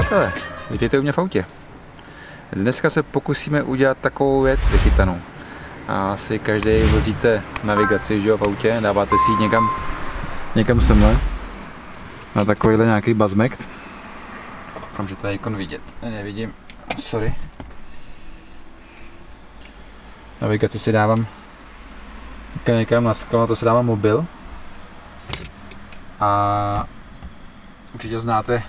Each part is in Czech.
Přátelé, vítejte u mě v autě. Dneska se pokusíme udělat takovou věc vychytanou. Asi každý vozíte navigaci, že jo, v autě, dáváte si ji někam semhle. Na takovýhle nějaký bazmekt. Doufám, že to je ikon vidět. Nevidím, sorry. Navigaci si dávám někam na sklo, na to si dávám mobil. A určitě znáte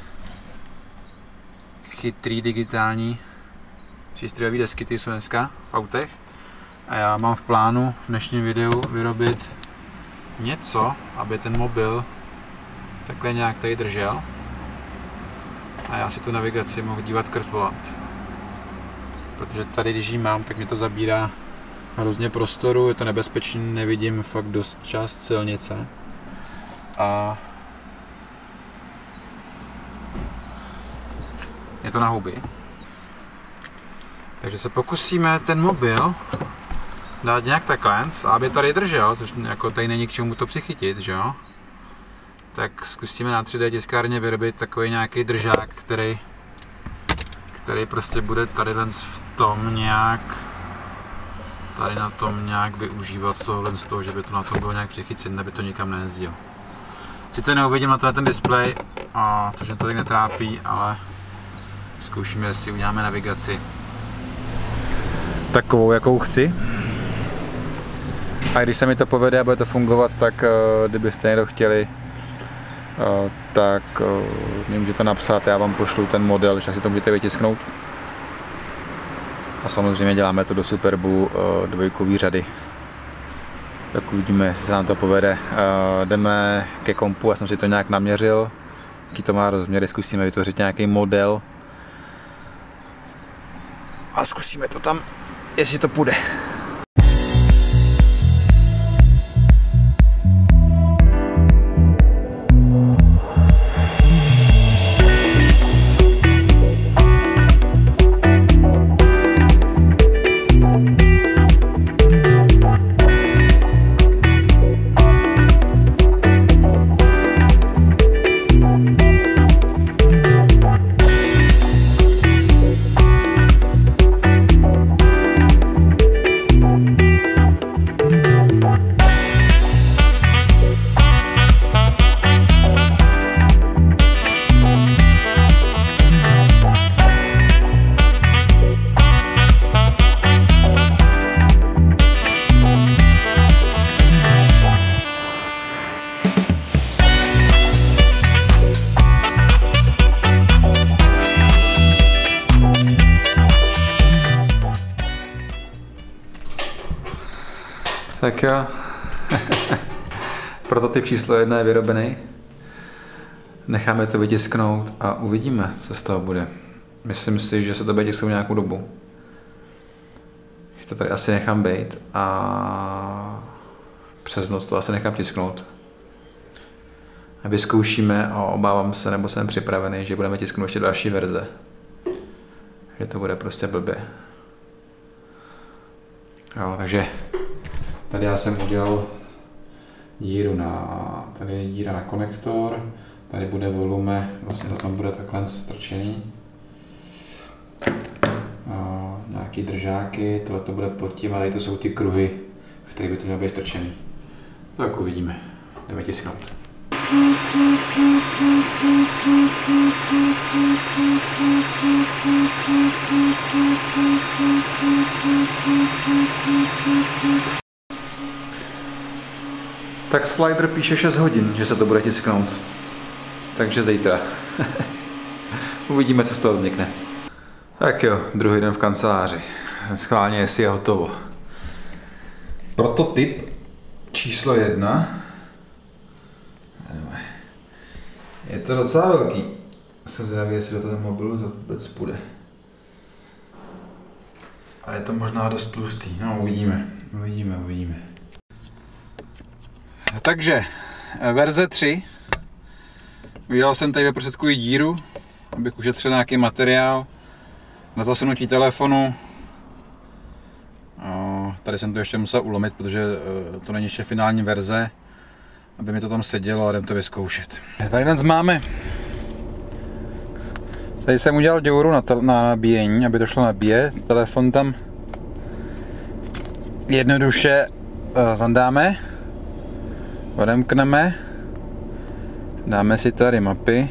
chytrý digitální přístrojové desky, ty jsou dneska v autech. A já mám v plánu v dnešním videu vyrobit něco, aby ten mobil takhle nějak tady držel. A já si tu navigaci mohu dívat skrz volant. Protože tady, když ji mám, tak mě to zabírá hrozně prostoru, je to nebezpečné, nevidím fakt dost část silnice. A je to na huby. Takže se pokusíme ten mobil dát nějak takhle, aby tady držel, což jako tady není k čemu to přichytit, že jo? Tak zkusíme na 3D tiskárně vyrobit takový nějaký držák, který prostě bude tady v tom nějak, tady na tom nějak využívat tohle z toho, že by to na tom bylo nějak přichycit, aby to nikam nejezdil. Sice neuvidím na ten displej, což mě to tak netrápí, ale zkoušíme, jestli uděláme navigaci takovou, jakou chci. A když se mi to povede a bude to fungovat, tak kdybyste někdo chtěli, tak mi můžete napsat, já vám pošlu ten model, že si to můžete vytisknout. A samozřejmě děláme to do Superbu dvojkový řady. Tak uvidíme, jestli se nám to povede. Jdeme ke kompu, já jsem si to nějak naměřil, jaký to má rozměry, zkusíme vytvořit nějaký model. A zkusíme to tam, jestli to půjde. Tak jo, prototyp číslo 1 je vyrobený. Necháme to vytisknout a uvidíme, co z toho bude. Myslím si, že se to bude tisknout nějakou dobu. To tady asi nechám bejt a přes noc to asi nechám tisknout. A vyzkoušíme a obávám se, nebo jsem připravený, že budeme tisknout ještě další verze. Že to bude prostě blbě. Jo, takže tady já jsem udělal díru tady je díra na konektor, tady bude volume, vlastně to tam bude takhle strčený. Nějaký držáky, tohle to bude pod tím a tady to jsou ty kruhy, v kterých by to mělo být strčený. Tak uvidíme, jdeme tisknout. Tak slider píše 6 hodin, že se to bude tisknout. Takže zítra. Uvidíme, co z toho vznikne. Tak jo, druhý den v kanceláři. Schválně, jestli je hotovo. Prototyp číslo 1. Je to docela velký. Jsem zvědavý, jestli do toho mobilu vůbec půjde. A je to možná dost tlustý. No, uvidíme. Takže, verze 3. Udělal jsem tady ve prostředku i díru, abych ušetřil nějaký materiál na zasunutí telefonu. Tady jsem to ještě musel ulomit, protože to není ještě finální verze, aby mi to tam sedělo a jdem to vyzkoušet. Tady dnes máme Tady jsem udělal děuru na nabíjení, aby to šlo nabíjet. Telefon tam jednoduše zandáme, odemkneme, dáme si tady mapy,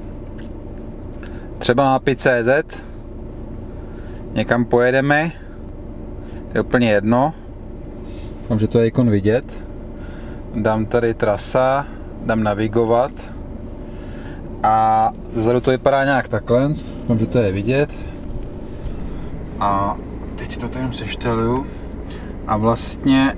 třeba mapy.cz, někam pojedeme, to je úplně jedno, doufám, že to je ikon vidět, dám tady trasa, dám navigovat a zezadu to vypadá nějak takhle, doufám, že to je vidět a teď to tady sešteluju a vlastně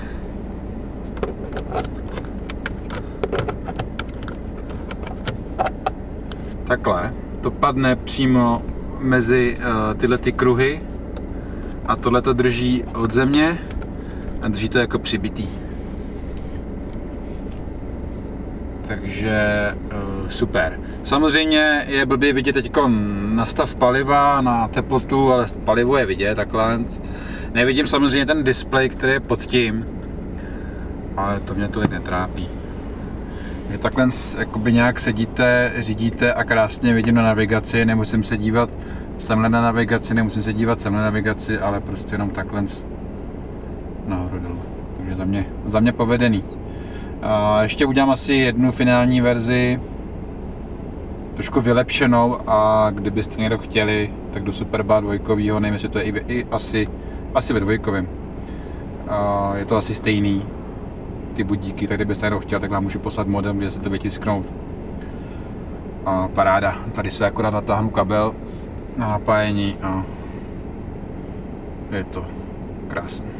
takhle to padne přímo mezi tyhle ty kruhy a tohle to drží od země a drží to jako přibitý. Takže super. Samozřejmě je blbě vidět teď na stav paliva, na teplotu, ale palivo je vidět takhle. Nevidím samozřejmě ten displej, který je pod tím, ale to mě tolik netrápí. Že takhle jakoby nějak sedíte, řídíte a krásně vidím na navigaci, nemusím se dívat semhle na navigaci, nemusím se dívat semhle na navigaci, ale prostě jenom takhle nahoru dolů. Takže za mě povedený. A ještě udělám asi jednu finální verzi, trošku vylepšenou a kdybyste někdo chtěli, tak do Superba 2, nevím, jestli to je i asi ve 2. Je to asi stejný, ty budíky, tak kdybyste někdo chtěl, tak vám můžu poslat modem, kde se to vytisknout. A paráda, tady se akorát natáhnu kabel na napájení a je to krásné.